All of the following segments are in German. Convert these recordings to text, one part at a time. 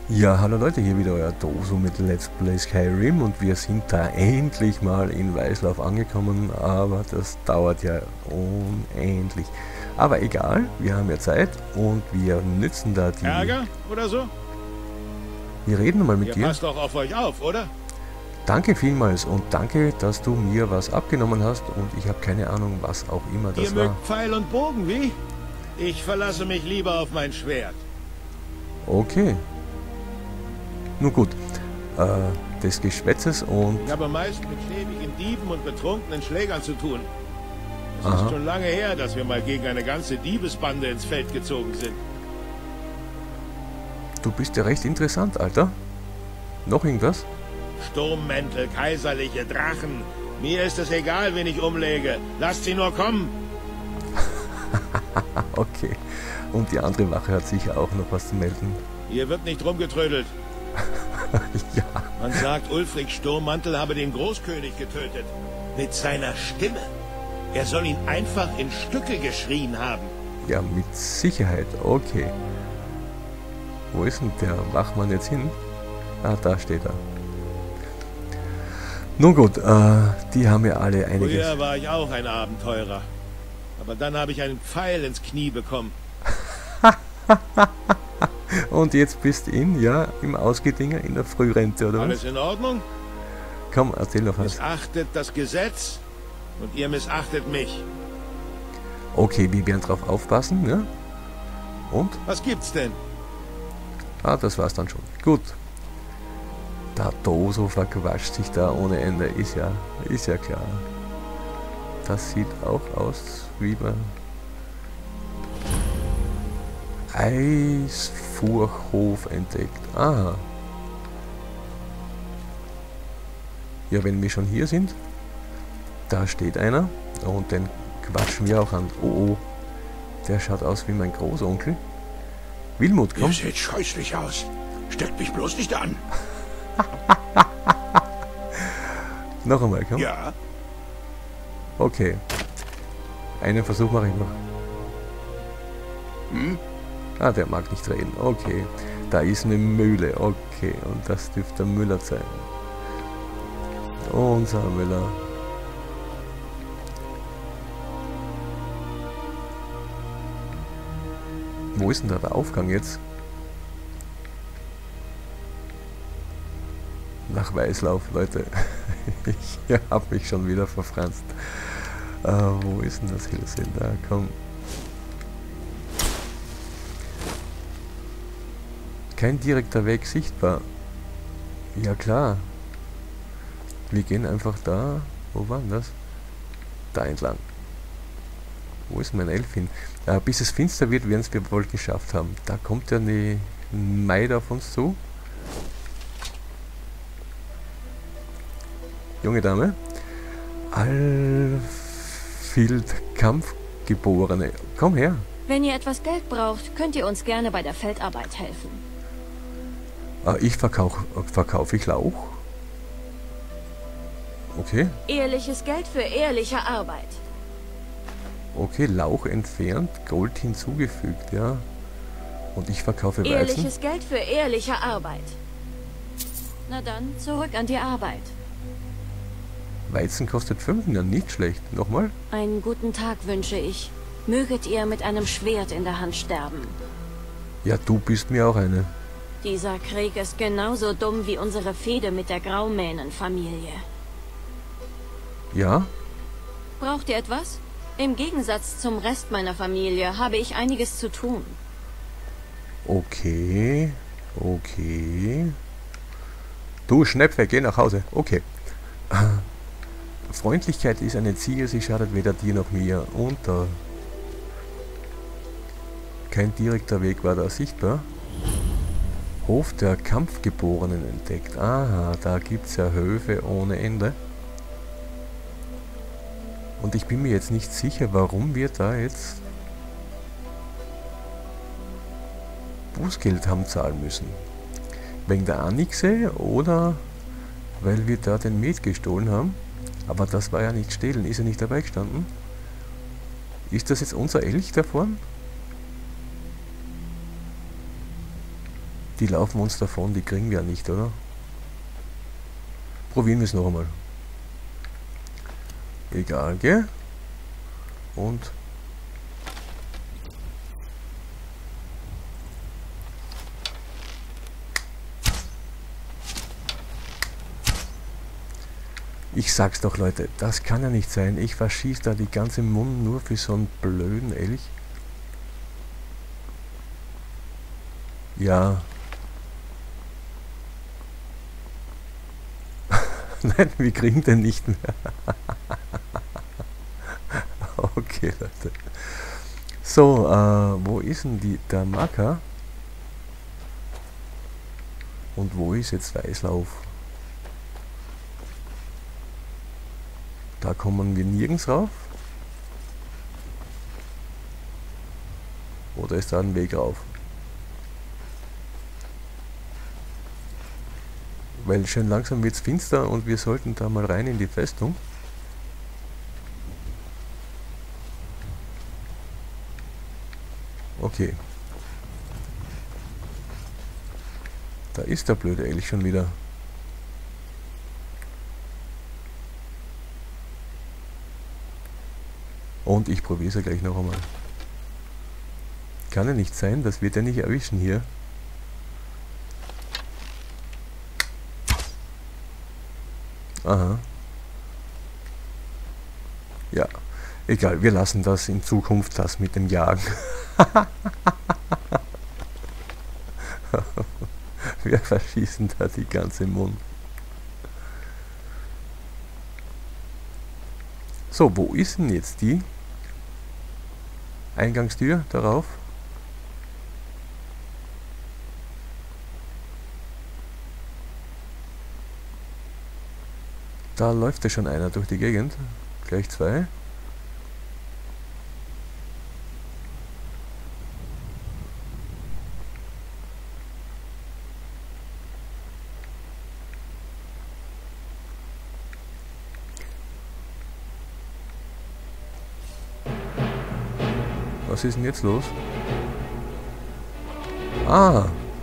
Ja, hallo Leute, hier wieder euer Doso mit Let's Play Skyrim und wir sind da endlich mal in Weißlauf angekommen, aber das dauert ja unendlich. Aber egal, wir haben ja Zeit und wir nützen da die... Ärger oder so? Wir reden mal mit Ihr dir. passt doch auf euch auf, oder? Danke vielmals und danke, dass du mir was abgenommen hast und ich habe keine Ahnung, was auch immer Ihr das war. mögt Pfeil und Bogen, wie? Ich verlasse mich lieber auf mein Schwert. Okay. Nun gut, des Geschwätzes und... Ich habe meist mit schäbigen Dieben und betrunkenen Schlägern zu tun. Es Aha. ist schon lange her, dass wir mal gegen eine ganze Diebesbande ins Feld gezogen sind. Du bist ja recht interessant, Alter. Noch irgendwas? Sturmmäntel, kaiserliche Drachen. Mir ist es egal, wen ich umlege. Lasst sie nur kommen. Okay. Und die andere Wache hat sicher auch noch was zu melden. Hier wird nicht rumgetrödelt. Ja. Man sagt, Ulfric Sturmmantel habe den Großkönig getötet. Mit seiner Stimme. Er soll ihn einfach in Stücke geschrien haben. Ja, mit Sicherheit. Okay. Wo ist denn der Wachmann jetzt hin? Ah, da steht er. Nun gut, die haben ja alle einiges. Früher war ich auch ein Abenteurer. Aber dann habe ich einen Pfeil ins Knie bekommen. Und jetzt bist du im Ausgedinger, in der Frührente, oder was? Alles in Ordnung? Komm, erzähl noch was. Missachtet das Gesetz und ihr missachtet mich. Okay, wir werden drauf aufpassen, ne? Und? Was gibt's denn? Ah, das war's dann schon. Gut. Der Doso verquatscht sich da ohne Ende, ist ja klar. Das sieht auch aus wie bei Eisfurhof entdeckt. Aha. Ja, wenn wir schon hier sind, da steht einer und den quatschen wir auch an. Oh, oh, der schaut aus wie mein Großonkel. Wilmut, komm. Ihr seht scheußlich aus. Steckt mich bloß nicht an. Noch einmal, komm. Ja, Okay. Einen Versuch mache ich noch. Ah, der mag nicht reden. Okay. Da ist eine Mühle. Okay. Und das dürfte der Müller sein. Unser Müller. Wo ist denn da der Aufgang jetzt? Nach Weißlauf, Leute. Ich habe mich schon wieder verfranst. Wo ist denn das Hillsinn? Da, komm. Kein direkter Weg sichtbar. Ja klar. Wir gehen einfach da. Wo war denn das? Da entlang. Wo ist mein Elf hin? Bis es finster wird, werden es wir wohl geschafft haben. Da kommt ja eine Maid auf uns zu. Junge Dame. Alfild Kampfgeborene. Komm her. Wenn ihr etwas Geld braucht, könnt ihr uns gerne bei der Feldarbeit helfen. Ich verkaufe ich Lauch. Okay. Ehrliches Geld für ehrliche Arbeit. Okay, Lauch entfernt, Gold hinzugefügt, ja. Und ich verkaufe Weizen. Ehrliches Geld für ehrliche Arbeit. Na dann, zurück an die Arbeit. Weizen kostet 5, ja nicht schlecht. Nochmal? Einen guten Tag wünsche ich. Möget ihr mit einem Schwert in der Hand sterben. Ja, du bist mir auch eine. Dieser Krieg ist genauso dumm wie unsere Fehde mit der Graumähnenfamilie. Ja? Braucht ihr etwas? Im Gegensatz zum Rest meiner Familie habe ich einiges zu tun. Okay. Okay. Du Schnepfe, geh nach Hause. Okay. Freundlichkeit ist eine Ziege, sie schadet weder dir noch mir. Und da. Kein direkter Weg war da sichtbar. Hof der Kampfgeborenen entdeckt. Aha, da gibt es ja Höfe ohne Ende. Und ich bin mir jetzt nicht sicher, warum wir da jetzt Bußgeld haben zahlen müssen. Wegen der Annixe oder weil wir da den Met gestohlen haben. Aber das war ja nicht stehlen, ist ja nicht dabei gestanden. Ist das jetzt unser Elch da vorne? Die laufen uns davon, die kriegen wir ja nicht, oder? Probieren wir es noch einmal. Egal, gell? Und ich sag's doch, Leute, das kann ja nicht sein. Ich verschieße da die ganze Mund nur für so einen blöden Elch. Ja. Nein, wir kriegen den nicht mehr. Okay, Leute. So, wo ist denn der Marker? Und wo ist jetzt Weißlauf? Da kommen wir nirgends rauf. Oder ist da ein Weg rauf? Weil schön langsam wird es finster und wir sollten da mal rein in die Festung. Okay. Da ist der blöde Elch schon wieder. Und ich probiere es ja gleich noch einmal. Kann ja nicht sein, das wird ja nicht erwischen hier. Aha. Ja, egal, wir lassen das in Zukunft, das mit dem Jagen. Wir verschießen da die ganze Mund. So, wo ist denn jetzt die Eingangstür darauf? Da läuft ja schon einer durch die Gegend. Gleich zwei. Was ist denn jetzt los? Ah!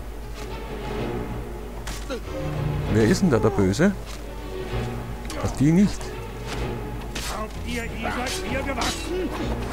Wer ist denn da der Böse? Hat die nicht? Glaubt ihr, ihr seid mir gewachsen?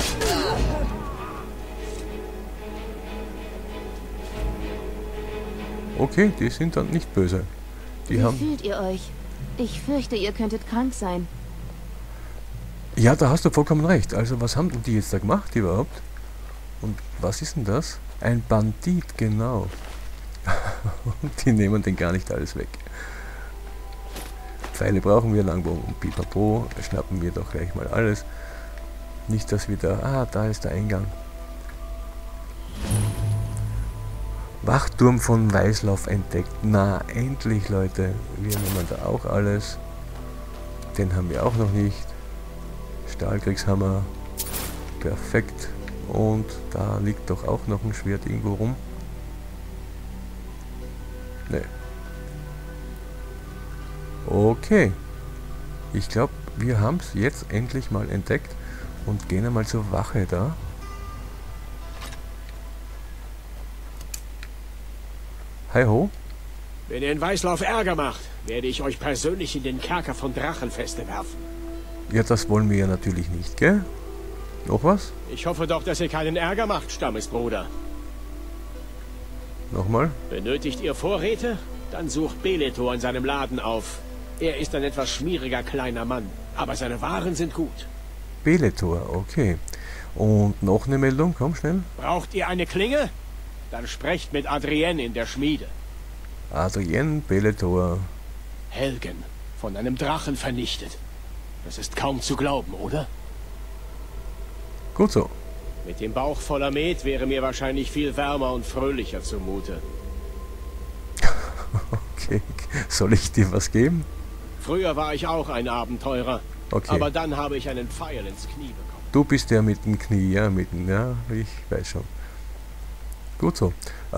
Okay, die sind dann nicht böse. Die Wie haben... fühlt ihr euch? Ich fürchte, ihr könntet krank sein. Ja, da hast du vollkommen recht. Also was haben denn die jetzt da gemacht überhaupt? Und was ist denn das? Ein Bandit, genau. Und die nehmen den gar nicht alles weg. Pfeile brauchen wir, Langbogen und Pipapo. Schnappen wir doch gleich mal alles. Nicht, dass wir da... Ah, da ist der Eingang. Wachturm von Weißlauf entdeckt. Na, endlich, Leute. Wir nehmen da auch alles. Den haben wir auch noch nicht. Stahlkriegshammer. Perfekt. Und da liegt doch auch noch ein Schwert irgendwo rum. Ne. Okay. Ich glaube, wir haben es jetzt endlich mal entdeckt und gehen einmal zur Wache da. Hi ho. Wenn ihr in Weißlauf Ärger macht, werde ich euch persönlich in den Kerker von Drachenfeste werfen. Ja, das wollen wir ja natürlich nicht, gell? Noch was? Ich hoffe doch, dass ihr keinen Ärger macht, Stammesbruder. Nochmal? Benötigt ihr Vorräte? Dann sucht Beletor in seinem Laden auf. Er ist ein etwas schmieriger kleiner Mann, aber seine Waren sind gut. Beletor, okay. Und noch eine Meldung, komm schnell. Braucht ihr eine Klinge? Dann sprecht mit Adrienne in der Schmiede. Adrienne, Beletor. Helgen, von einem Drachen vernichtet. Das ist kaum zu glauben, oder? Gut so. Mit dem Bauch voller Met wäre mir wahrscheinlich viel wärmer und fröhlicher zumute. Okay, soll ich dir was geben? Früher war ich auch ein Abenteurer. Okay. Aber dann habe ich einen Pfeil ins Knie bekommen. Du bist der mit dem Knie, ja, ja, ich weiß schon. Gut so.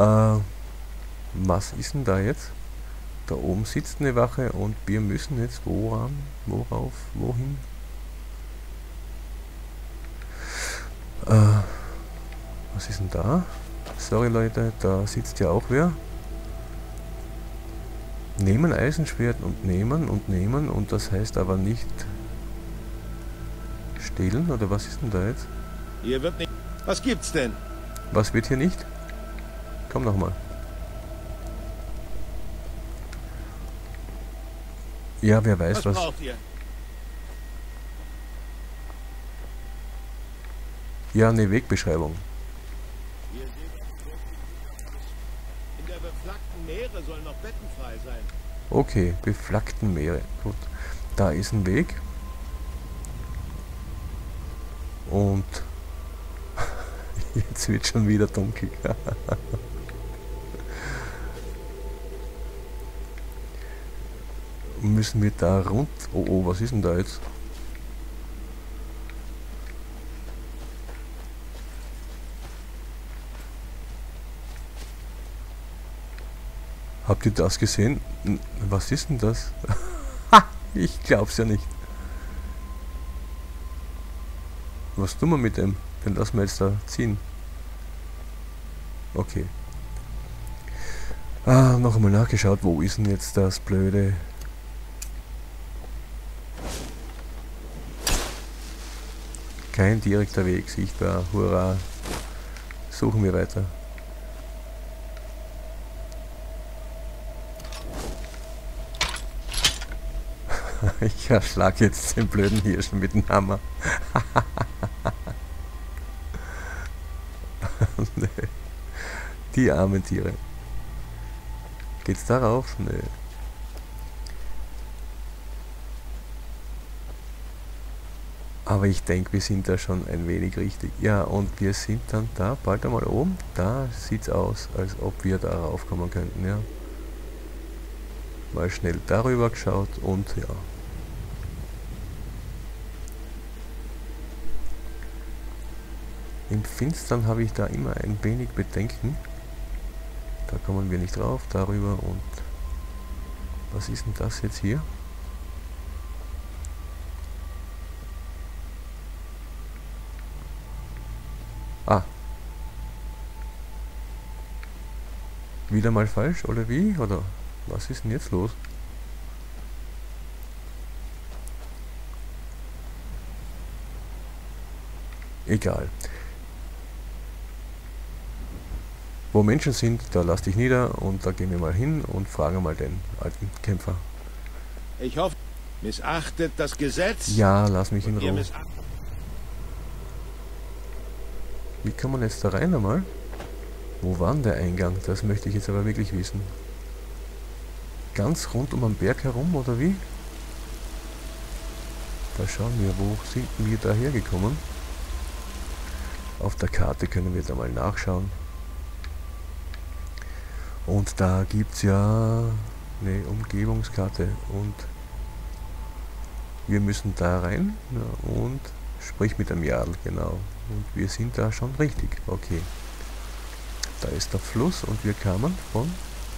Was ist denn da jetzt? Da oben sitzt eine Wache und wir müssen jetzt woran? Worauf? Wohin? Was ist denn da? Sorry Leute, da sitzt ja auch wer. Nehmen Eisenschwert und nehmen und das heißt aber nicht stehlen, oder was ist denn da jetzt? Hier wird nicht... Was gibt's denn? Was wird hier nicht? Komm nochmal. Ja, wer weiß Was was. braucht ihr? Ja, eine Wegbeschreibung. Ihr seht, in der beflaggten Meere sollen noch Betten frei sein. Okay, beflaggten Meere. Gut. Da ist ein Weg. Und jetzt wird schon wieder dunkel. Müssen wir da rund... Oh, oh, was ist denn da jetzt? Habt ihr das gesehen? Was ist denn das? Ich glaub's ja nicht. Was tun wir mit dem? Den lassen wir jetzt da ziehen. Okay. Noch einmal nachgeschaut, wo ist denn jetzt das blöde... Kein direkter Weg sichtbar. Hurra. Suchen wir weiter. Ich erschlag jetzt den blöden Hirschen mit dem Hammer. Nee. Die armen Tiere. Geht's darauf? Nee. Aber ich denke, wir sind da schon ein wenig richtig. Ja, und wir sind dann da bald einmal oben. Da sieht's aus, als ob wir da raufkommen könnten, ja. Mal schnell darüber geschaut und ja. Im Finstern habe ich da immer ein wenig Bedenken. Da kommen wir nicht drauf, darüber und... Was ist denn das jetzt hier? Ah. Wieder mal falsch, oder wie? Oder was ist denn jetzt los? Egal. Wo Menschen sind, da lass dich nieder und da gehen wir mal hin und fragen mal den alten Kämpfer. Ich hoffe, missachtet das Gesetz. Ja, lass mich in Und ihr Ruhe. Wie kann man jetzt da rein einmal? Wo war denn der Eingang? Das möchte ich jetzt aber wirklich wissen. Ganz rund um den Berg herum, oder wie? Da schauen wir, wo sind wir da hergekommen? Auf der Karte können wir da mal nachschauen. Und da gibt es ja eine Umgebungskarte und wir müssen da rein, ja, und sprich mit dem Jarl, genau. Und wir sind da schon richtig, okay. Da ist der Fluss und wir kamen von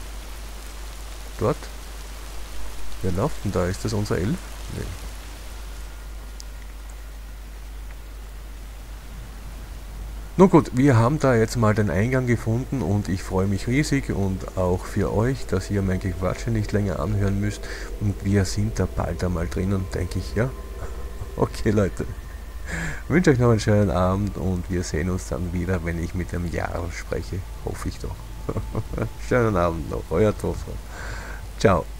dort. Wer läuft denn da? Ist das unser Elf? Nee. Nun gut, wir haben da jetzt mal den Eingang gefunden und ich freue mich riesig und auch für euch, dass ihr mein Gequatsche nicht länger anhören müsst und wir sind da bald einmal drinnen, denke ich, ja? Okay Leute, ich wünsche euch noch einen schönen Abend und wir sehen uns dann wieder, wenn ich mit dem Jarl spreche, hoffe ich doch. Schönen Abend noch, euer Tofa. Ciao.